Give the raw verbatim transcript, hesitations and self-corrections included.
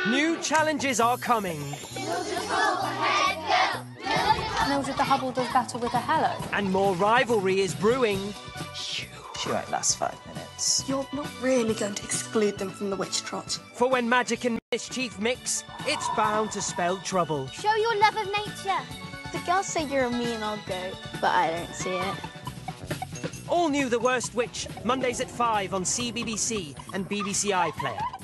New challenges are coming. Mildred the Hubble does battle with a hello. And more rivalry is brewing. She won't last five minutes. You're not really going to exclude them from the witch trot. For when magic and mischief mix, it's bound to spell trouble. Show your love of nature. The girls say you're a mean old goat, but I don't see it. All new The Worst Witch, Mondays at five on C B B C and B B C iPlayer.